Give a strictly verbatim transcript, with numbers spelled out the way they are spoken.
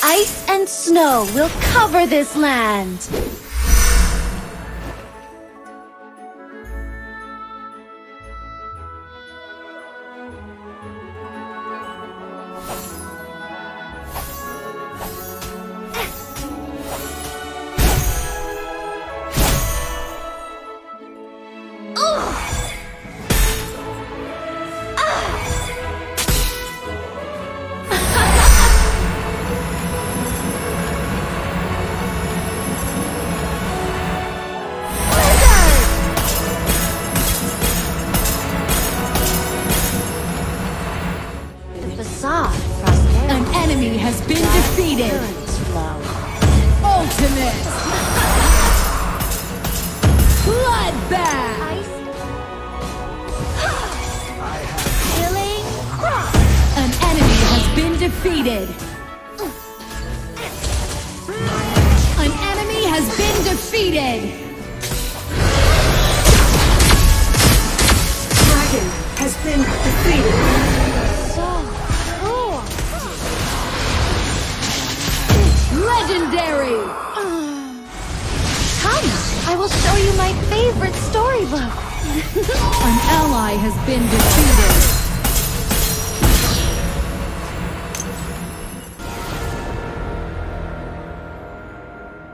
Ice and snow will cover this land. An enemy has been defeated. Ultimate bloodbath. Killing. An enemy has been defeated. An enemy has been defeated. Dragon has been defeated. Legendary! Come, I will show you my favorite storybook. An ally has been defeated.